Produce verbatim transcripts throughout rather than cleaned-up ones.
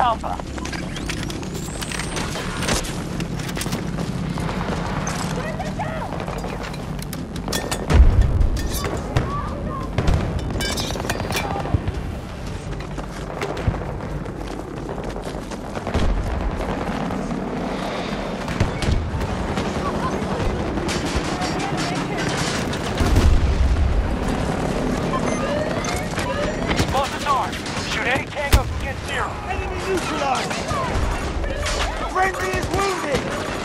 Alpha. Shoot any tango can get zero. Enemy neutralized! Friendly is wounded!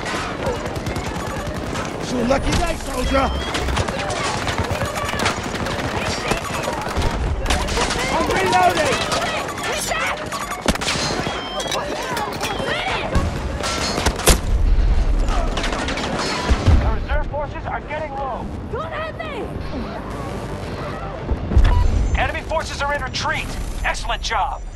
It's your lucky day, soldier! I'm reloading! Our reserve forces are getting low. Don't hit me! Enemy forces are in retreat. Excellent job.